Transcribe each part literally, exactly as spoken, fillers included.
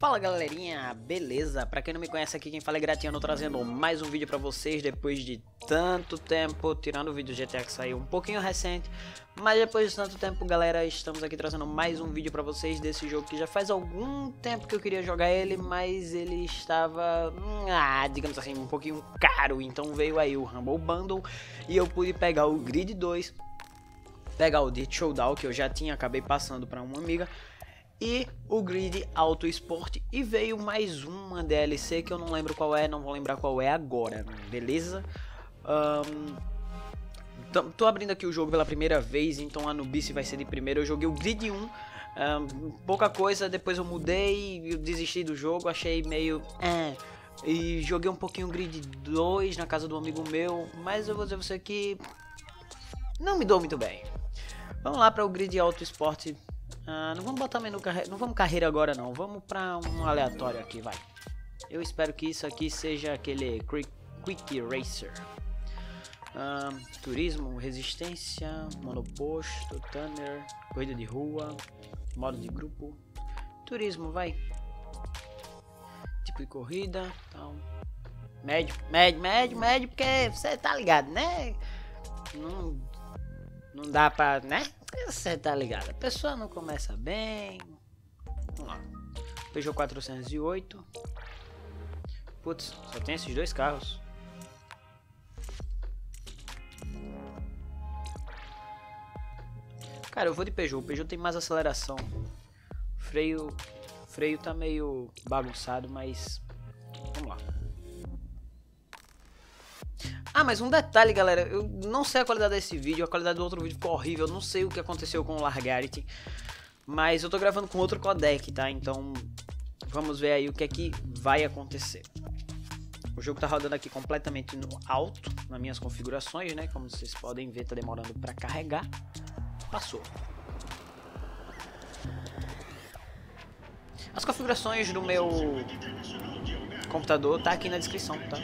Fala galerinha, beleza? Pra quem não me conhece aqui, quem fala é Gratiano, trazendo mais um vídeo pra vocês depois de tanto tempo, tirando o vídeo do G T A que saiu um pouquinho recente, mas depois de tanto tempo, galera, estamos aqui trazendo mais um vídeo pra vocês desse jogo que já faz algum tempo que eu queria jogar ele, mas ele estava, ah, digamos assim, um pouquinho caro, então veio aí o Humble Bundle e eu pude pegar o Grid dois, pegar o Dirt Showdown, que eu já tinha, acabei passando pra uma amiga, e o Grid Auto Sport, e veio mais uma D L C que eu não lembro qual é, não vou lembrar qual é agora, beleza? Um, tô abrindo aqui o jogo pela primeira vez, então a Nubice vai ser de primeiro. Eu joguei o Grid um, um, pouca coisa, depois eu mudei, eu desisti do jogo, achei meio... É, e joguei um pouquinho o Grid dois na casa do amigo meu, mas eu vou dizer você que não me dou muito bem. Vamos lá para o Grid Auto Sport. Uh, não vamos botar menu carreira, não vamos carreira agora não, vamos para um aleatório aqui, vai. Eu espero que isso aqui seja aquele Quick, quick Racer. Uh, turismo, resistência, monoposto, tanner, corrida de rua, modo de grupo. Turismo, vai. Tipo de corrida, então. Médio, médio, médio, médio, porque você tá ligado, né? Não, não dá pra, né? Você tá ligado, a pessoa não começa bem. Vamos lá. Peugeot quatrocentos e oito. Putz, só tem esses dois carros. Cara, eu vou de Peugeot. O Peugeot tem mais aceleração. Freio, freio tá meio bagunçado, mas vamos lá. Ah, mas um detalhe, galera, eu não sei a qualidade desse vídeo, a qualidade do outro vídeo ficou horrível, eu não sei o que aconteceu com o Largarity, mas eu tô gravando com outro codec, tá? Então, vamos ver aí o que é que vai acontecer. O jogo tá rodando aqui completamente no alto, nas minhas configurações, né? Como vocês podem ver, tá demorando pra carregar. Passou. As configurações do meu computador tá aqui na descrição, tá?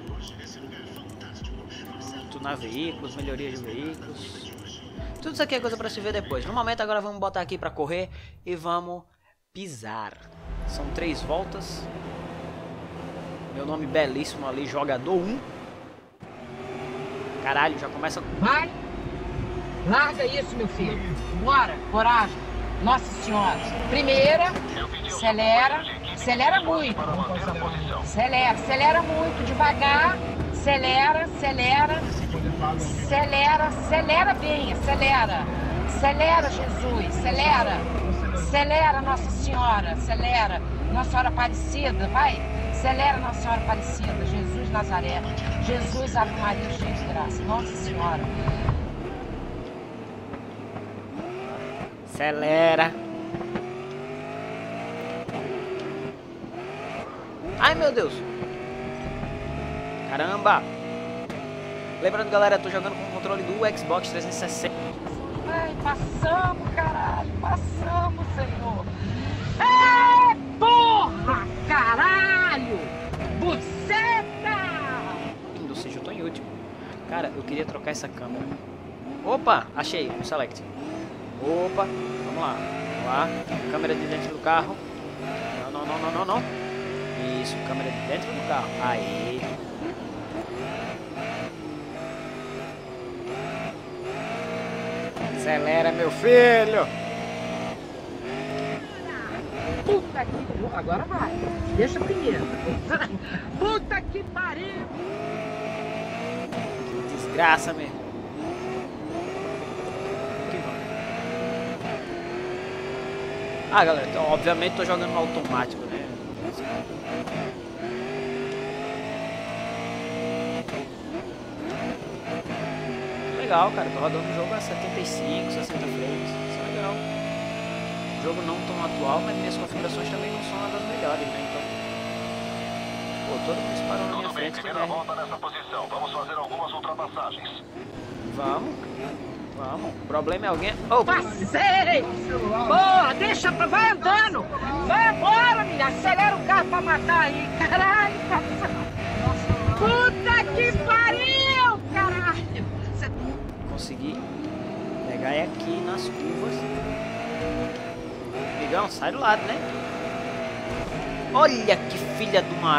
Na veículos, melhorias de veículos, tudo isso aqui é coisa para se ver depois. No momento agora vamos botar aqui para correr e vamos pisar. São três voltas. Meu nome belíssimo ali, jogador um. Caralho, já começa. Vai, larga isso, meu filho. Bora, coragem. Nossa senhora. Primeira, acelera, acelera muito. Acelera, acelera muito, devagar. Acelera, acelera, acelera, acelera bem, acelera, acelera, Jesus, acelera, acelera, Nossa Senhora, acelera, Nossa Senhora Aparecida, vai, acelera, Nossa Senhora Aparecida, Jesus Nazaré, Jesus Ave Maria, cheia de graça, Nossa Senhora. Acelera. Ai, meu Deus. Caramba! Lembrando, galera, eu tô jogando com o controle do Xbox trezentos e sessenta. Ai, passamos, caralho! Passamos, Senhor! É, porra! Caralho! Buceta! Ou seja, eu tô em último. Cara, eu queria trocar essa câmera. Opa! Achei, no Select. Opa! Vamos lá. Vamos lá. Câmera de dentro do carro. Não, não, não, não, não, não. Isso, câmera de dentro do carro. Aí. Acelera, meu filho! Puta que... Agora vai. Deixa primeiro. Puta que pariu! Que desgraça mesmo. Aqui vamos. Ah, galera, então, obviamente tô jogando no automático, né? Legal, cara, tô rodando o jogo a setenta e cinco, sessenta frames, isso é legal. O jogo não tão atual, mas minhas configurações também não são das melhores, né, então... Pô, todo mundo disparou na minha frente, primeira volta nessa posição, vamos fazer algumas ultrapassagens. Vamos, vamos, o problema é alguém... Oh. Passei! Porra, deixa, vai andando! Vai embora, menina, acelera o carro pra matar aí, caralho! Puta que pariu, caralho! Consegui pegar aqui nas curvas. Migão, sai do lado, né? Olha que filha de uma...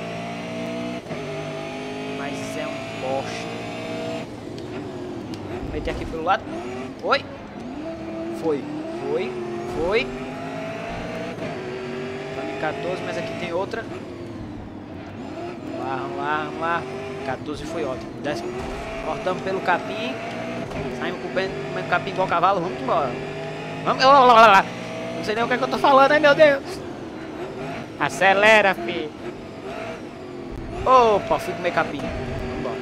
Mas é um bosta. Vou meter aqui pelo lado. Foi. Foi. Foi. Foi. quatorze, mas aqui tem outra. Vamos lá, vamos lá, vamos lá. quatorze foi ótimo. Décimo. Cortamos pelo capim. Saímos comendo capim igual cavalo. Vamos embora. Vamos. Não sei nem o que, é que eu tô falando, ai meu Deus. Acelera, filho. Opa, fui comer capim. Vamos embora.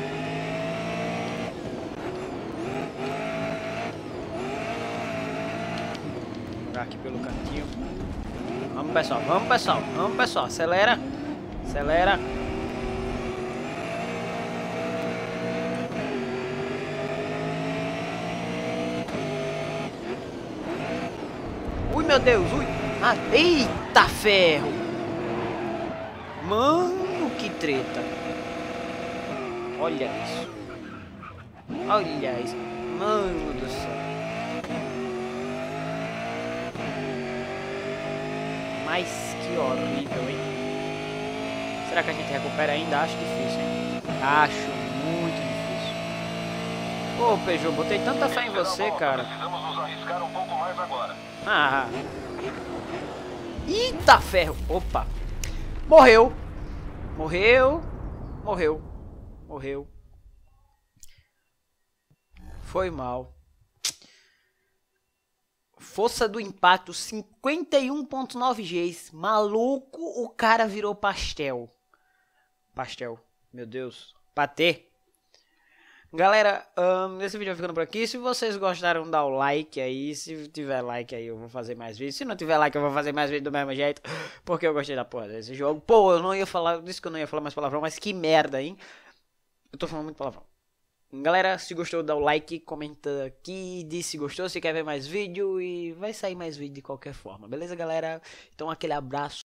Vou jogar aqui pelo cantinho. Vamos, pessoal, vamos, pessoal, vamos, pessoal, acelera, acelera. Ui, meu Deus, ui. Ah, eita ferro. Mano, que treta. Olha isso. Olha isso. Mano do céu. Mas que horrível, hein? Será que a gente recupera ainda? Acho difícil, hein? Acho muito difícil. Ô, Peugeot, botei tanta fé em você, cara. Precisamos nos arriscar um pouco mais agora. Ah. Eita ferro. Opa. Morreu. Morreu. Morreu. Morreu. Foi mal. Força do impacto cinquenta e um ponto nove Gs. Maluco, o cara virou pastel. Pastel. Meu Deus. Patê. Galera, um, esse vídeo vai ficando por aqui. Se vocês gostaram, dá o like aí. Se tiver like aí, eu vou fazer mais vídeos. Se não tiver like, eu vou fazer mais vídeos do mesmo jeito. Porque eu gostei da porra desse jogo. Pô, eu não ia falar... Disse que eu não ia falar mais palavrão, mas que merda, hein? Eu tô falando muito palavrão. Galera, se gostou, dá o like, comenta aqui, diz se gostou, se quer ver mais vídeo e vai sair mais vídeo de qualquer forma, beleza, galera? Então aquele abraço.